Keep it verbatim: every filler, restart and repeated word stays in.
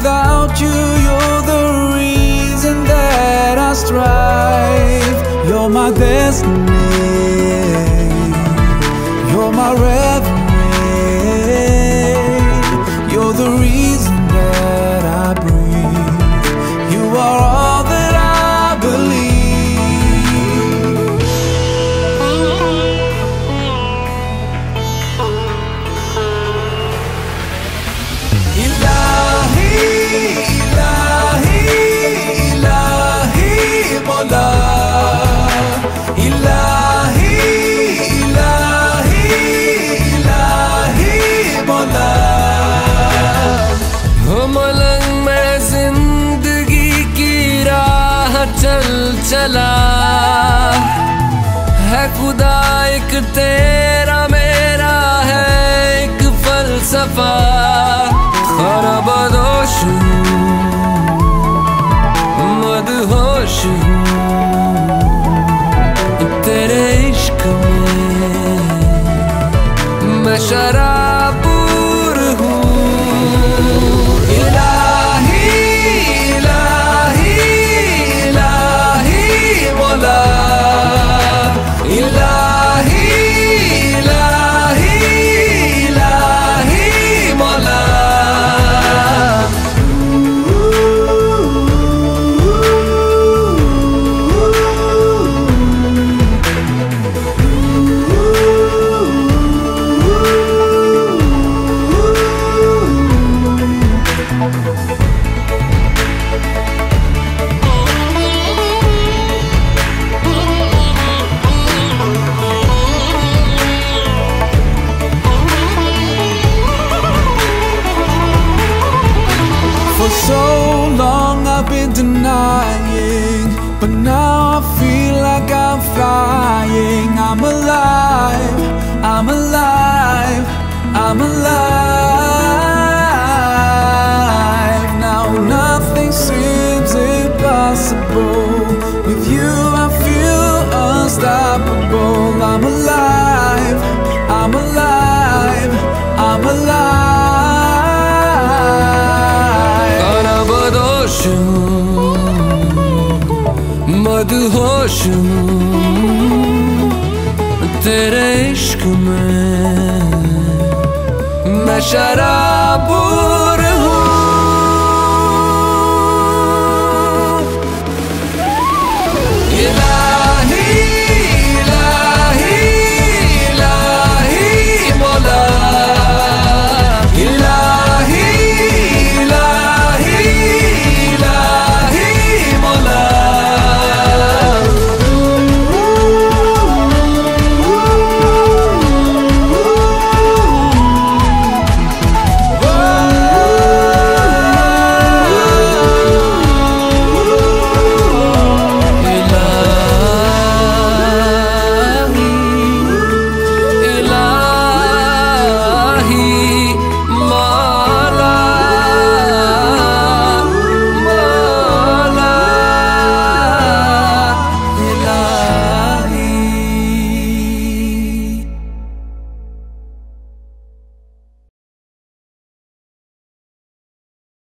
without you, you're the reason that I strive. You're my destiny, you're my reverie, you're the reason that I breathe. You are all that I believe. चल चला है खुदा एक तेरा मेरा है एक फलसफा। खरबदोश मदहोश तेरे इश्क में मैं शराबूर हूँ। For so long I've been denying, but now I feel like I'm flying. I'm alive, I'm alive, I'm alive. Now nothing seems impossible. With you I feel unstoppable. I'm alive, I'm alive, I'm alive. मदहोश तेरे इश्क में मैं शराबूर